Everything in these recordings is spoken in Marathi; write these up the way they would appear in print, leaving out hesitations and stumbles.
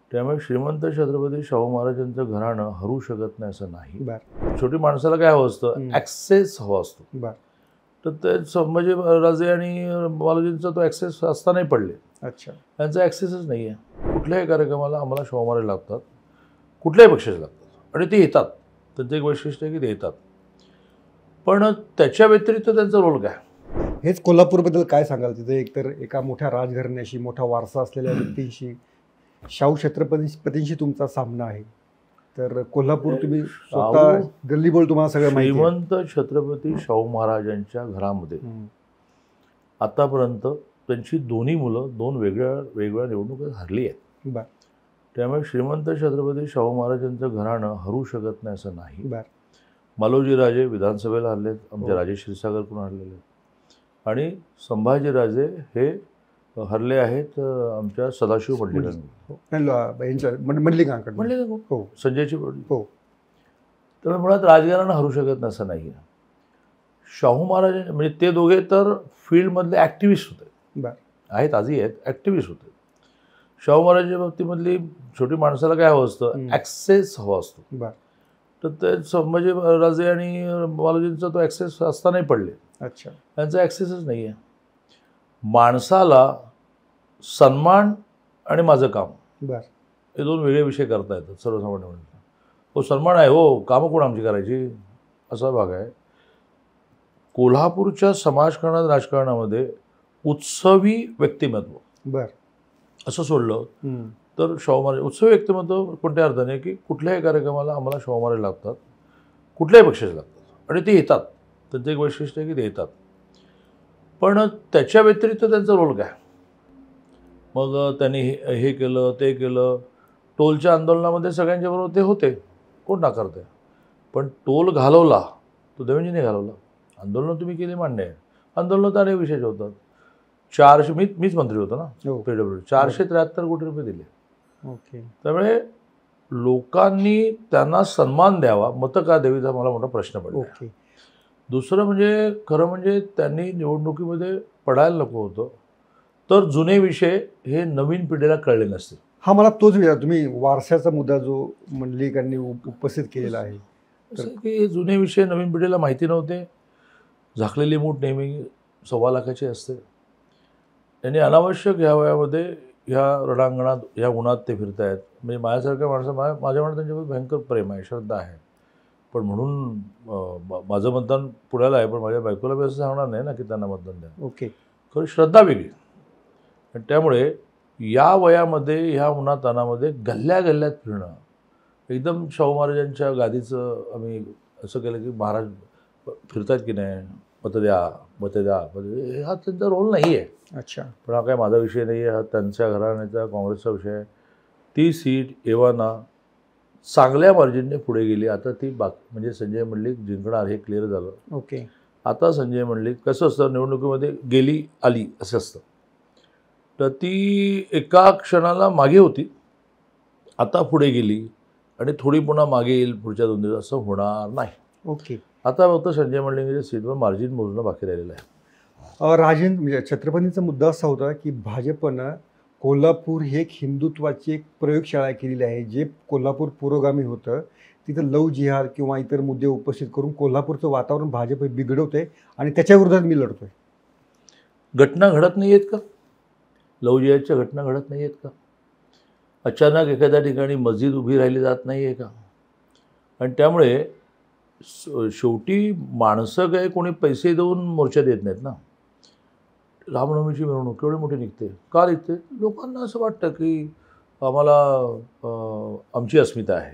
त्यामुळे श्रीमंत छत्रपती शाहू महाराजांचं घराणं हरू शकत नाही असं नाही. बर छोटी माणसाला काय हवं असतं, ॲक्सेस हवा असतो. बर तर ते संभाजी राजे आणि बालाजींचा तो ॲक्सेस असतानाही पडले. अच्छा त्यांचा ॲक्सेसच नाही आहे. कुठल्याही कार्यक्रमाला आम्हाला शाहू महाराज लागतात, कुठल्याही पक्षाचे लागतात आणि ते येतात. त्यांचं एक वैशिष्ट्य आहे की ते येतात. पण त्याच्या व्यतिरिक्त त्यांचा रोल काय? हेच कोल्हापूरबद्दल काय सांगाल? तिथे एकतर एका मोठ्या राजघराण्याशी, मोठा वारसा असलेल्या व्यक्तींशी, शाहू छत्रपतींशी तुमचा सामना आहे. तर कोल्हापूर तुम्ही स्वतः गल्लीबोळ तुम्हाला सगळं माहिती आहे. श्रीमंत छत्रपती शाहू महाराजांच्या घरामध्ये आतापर्यंत त्यांची दोन्ही मुलं दोन वेगवेगळ्या निवडणुका हरली आहेत. बर त्यामुळे श्रीमंत छत्रपती शाहू महाराजांचं घराणं हरू शकत नाही असं नाही. बर मालोजी राजे विधानसभेला हरलेत, आमचे राजे क्षीरसागरकडून हरलेले आहेत. आणि संभाजीराजे हे हरले आहेत आमच्या सदाशिव मंडलिकांकडे हो, संजयची वडील. हो त्यामुळे मुळात राजकारणानं हरू शकत नाही असं नाही आहे. शाहू महाराज म्हणजे ते दोघे तर फील्डमधले ॲक्टिव्हिस्ट होते, बर आहेत आजही आहेत, ॲक्टिव्हिस्ट होते. शाहू महाराजांच्या बाबतीमधली छोटी माणसाला काय हवं असतं, ॲक्सेस हवा असतो. बर तर ते संभाजी राजे आणि बालाजींचा तो ॲक्सेस असतानाही पडले. अच्छा त्यांचा ॲक्सेसच नाही आहे. माणसाला सन्मान आणि माझं काम बर हे दोन वेगळे विषय करता येतात सर्वसामान्य माणसाला. हो सन्मान आहे, हो कामं कोण आमची करायची, असा भाग आहे. कोल्हापूरच्या समाजकारणात राजकारणामध्ये उत्सवी व्यक्तिमत्व बर असं सोडलं तर शाहू महाराज उत्सवी व्यक्तिमत्व कोणत्या अर्थाने की कुठल्याही कार्यक्रमाला आम्हाला शाहू महाराज लागतात, कुठल्याही पक्षाचे लागतात आणि ते येतात. त्यांचं एक वैशिष्ट्य आहे की ते येतात. पण त्याच्या व्यतिरिक्त त्यांचा रोल काय? मग त्यांनी हे केलं ते केलं. टोलच्या आंदोलनामध्ये सगळ्यांच्या बरोबर ते होते, कोण नाकारते. पण टोल घालवला तो देवेंजीने घालवला. आंदोलनं तुम्ही केली मान्य आहे, आंदोलनं तर अनेक विषयाचे होतात. 400 मीच मंत्री होतो ना PWD, 473 कोटी रुपये दिले. ओके त्यामुळे लोकांनी त्यांना सन्मान द्यावा, मतं का द्यावीचा मला मोठा प्रश्न पडला. ओके दुसरं म्हणजे खरं म्हणजे त्यांनी निवडणुकीमध्ये पडायला नको होतं, तर जुने विषय हे नवीन पिढीला कळले नसते. हा मला तोच विचार, तुम्ही वारशाचा मुद्दा जो मंडलिकांनी उपस्थित केलेला आहे, असं की हे जुने विषय नवीन पिढीला माहिती नव्हते. झाकलेली मूठ नेहमी 1.25 लाखाची असते. त्यांनी अनावश्यक ह्या वयामध्ये ह्या रणांगणात ह्या उन्हात ते फिरतायत. म्हणजे माझ्यासारख्या माणसं माझ्या मनात त्यांच्यावर भयंकर प्रेम आहे, श्रद्धा आहे. पण म्हणून माझं मतदान पुण्याला आहे, पण माझ्या बायकोला बी असं सांगणार नाही ना की त्यांना मतदान द्या. ओके खरं श्रद्धा वेगळी. आणि त्यामुळे या वयामध्ये ह्या उन्हातानामध्ये गल्ल्या गल्ल्यात फिरणं, एकदम शाहू महाराजांच्या गादीचं आम्ही असं केलं की महाराज फिरतायत की नाही, मतं द्या मतं द्या, हा त्यांचा रोल नाही आहे. अच्छा पण हा काय माझा विषय नाही आहे, हा त्यांच्या घराण्याचा काँग्रेसचा विषय आहे. ती सीट एव्हाना चांगल्या मार्जिनने पुढे गेली. आता ती म्हणजे संजय मंडलिक जिंकणार हे क्लिअर झालं. ओके आता संजय मंडलिक कसं असतं, निवडणुकीमध्ये गेली आली असं असतं. तर ती एका क्षणाला मागे होती, आता पुढे गेली आणि थोडी पुन्हा मागे येईल पुढच्या 2 दिवस, असं होणार नाही. ओके आता फक्त संजय मंडलिकच्या सीटवर मार्जिन मोजणं बाकी राहिलेलं आहे. राजेंद्र म्हणजे छत्रपतींचा मुद्दा असा होता की भाजपनं कोल्हापूर ही एक हिंदुत्वाची एक प्रयोगशाळा केलेली आहे. जे कोल्हापूर पुरोगामी होतं तिथं लव जिहाद किंवा इतर मुद्दे उपस्थित करून कोल्हापूरचं वातावरण भाजप बिघडवतंय आणि त्याच्या विरोधात मी लढतोय. घटना घडत नाही आहेत का? लव जिहादच्या घटना घडत नाही आहेत का? अचानक एखाद्या ठिकाणी मस्जिद उभी राहिली जात नाही आहे का? आणि त्यामुळे शेवटी माणसं काय कोणी पैसे देऊन मोर्चा देत नाहीत ना. रामनवमीची मिरवणूक केवढी मोठी निघते, का निघते? लोकांना असं वाटतं की आम्हाला आमची अस्मिता आहे.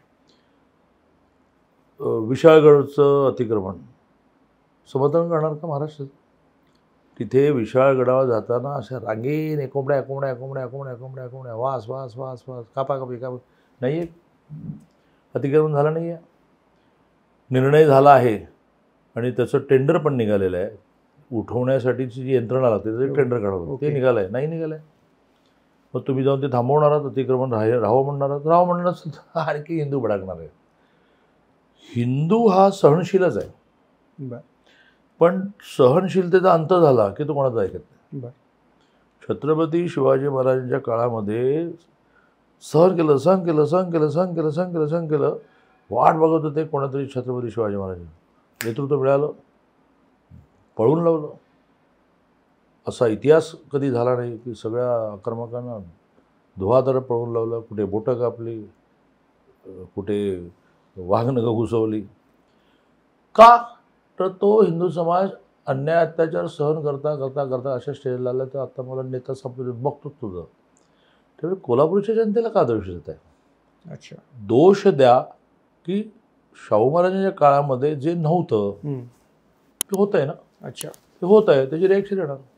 विशाळगडचं अतिक्रमण समर्थन करणार का महाराष्ट्रात? तिथे विशाळगडावर जाताना अशा रांगेने कोंबड्या कोंबड्या कोंबड्या कोंबड्या कोंबड्या कोंबड्या वास वास वास वास कापाकापी नाही आहे. अतिक्रमण झालं नाही आहे, निर्णय झाला आहे आणि त्याचं टेंडर पण निघालेलं आहे. उठवण्यासाठीची जी यंत्रणा लागते त्याचं टेंडर काढावं, ते निघालं आहे, नाही निघालं आहे. मग तुम्ही जाऊन ते थांबवणार आहात, अतिक्रमण राहावं म्हणणार आहात, राहावं म्हणणार सुद्धा आणखी हिंदू भडकणार आहे. हिंदू हा सहनशीलच आहे, पण सहनशीलतेचा अंत झाला की तो कोणाचा ऐकत नाही. छत्रपती शिवाजी महाराजांच्या काळामध्ये सहन केलं सहन केलं सहन केलं सहन केलं सहन केलं सहन केलं. वाट बघत होते कोणातरी छत्रपती शिवाजी महाराजांनी. नेतृत्व मिळालं, पळून लावलं. असा इतिहास कधी झाला नाही की सगळ्या आक्रमकांना धुवाधार पळून लावलं. कुठे बोटं कापली, कुठे वाघनखं घुसवली. का? तर तो हिंदू समाज अन्याय अत्याचार सहन करता करता करता अशा स्टेजला आला. तर आता मला नेता सापडतो बघतोच तुझं. त्यामुळे कोल्हापूरच्या जनतेला का दोष देत आहे? अच्छा. दोष द्या की शाहू महाराजांच्या काळामध्ये जे नव्हतं हम्म. ते होत आहे ना. अच्छा. ते होत आहे, त्याची रिॲक्शन येणार.